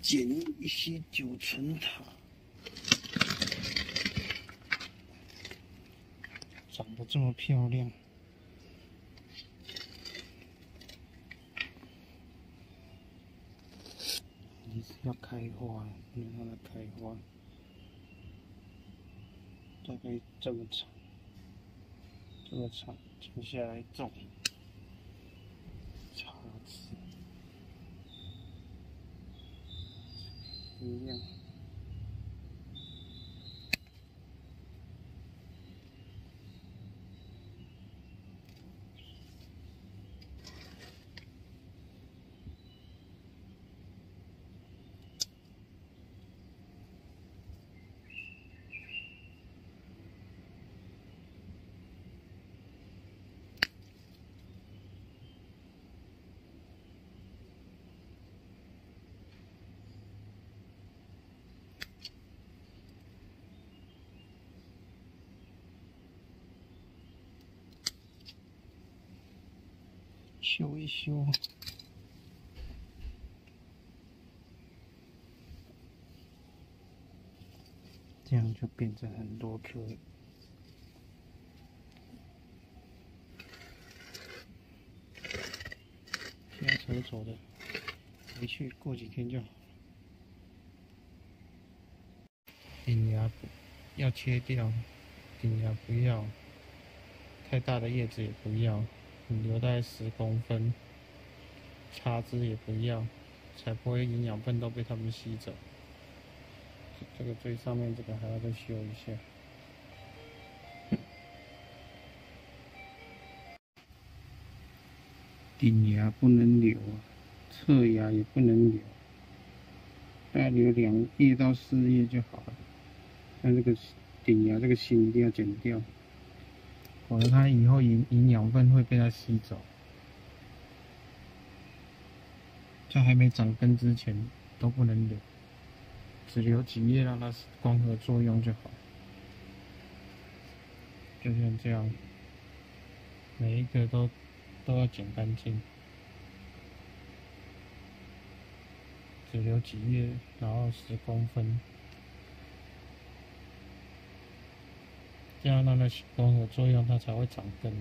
剪一些九层塔，长得这么漂亮。你是要开花，不能让它开花。大概这么长，这么长，剪下来种。茶籽一样。修一修，这样就变成很多颗。现在扯走的，回去过几天就好。顶芽要切掉，顶芽不要，太大的叶子也不要。你留大概10公分，插枝也不要，才不会营养分都被它们吸走。这个最上面这个还要再修一下。顶芽不能留啊，侧芽也不能留，大概留2叶到4叶就好了。但这个顶芽这个芯一定要剪掉。否则它以后营养分会被它吸走，在还没长根之前都不能留，只留几叶让它光合作用就好。就像这样，每一个都要剪干净，只留几叶，然后10公分。这样让它光合作用，它才会长根。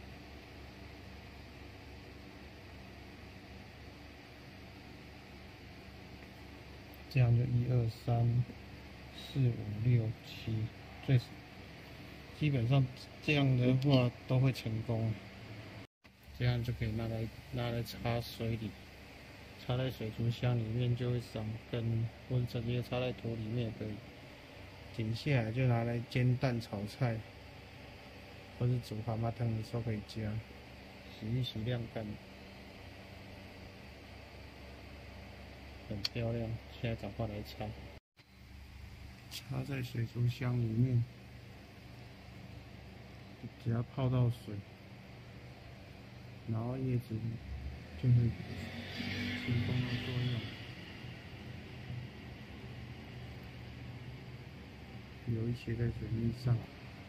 这样就1、2、3、4、5、6、7，基本上这样的话都会成功。这样就可以拿来插水里，插在水族箱里面就会长根，或者直接插在土里面也可以。剪下来就拿来煎蛋、炒菜，或是煮蛤蟆汤的时候可以加，洗一洗晾干，很漂亮。现在找话来插，插在水族箱里面，只要泡到水，然后叶子就会起光合作用。留一些在水面上，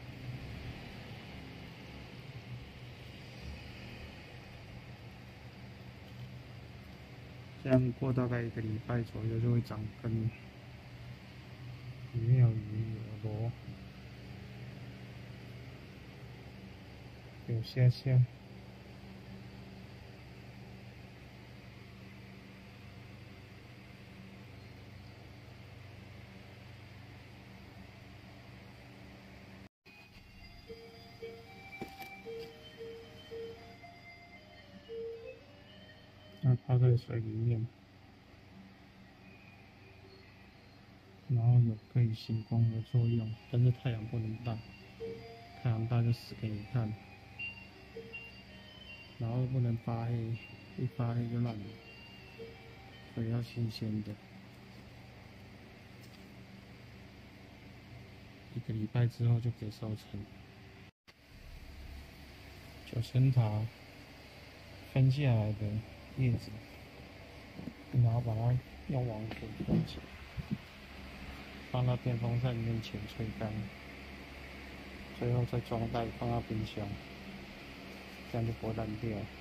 这样过大概1个礼拜左右就会长根。里面有鱼，有螺，有虾虾。它泡在水里面，然后有可以行光合作用，但是太阳不能大，太阳大就死给你看。然后不能发黑，一发黑就烂了，所以要新鲜的。1个礼拜之后就可以收成。9层塔分下来的叶子，然后把它用网子封起来，放到电风扇里面前吹干，最后再装袋放到冰箱，这样就不会烂掉。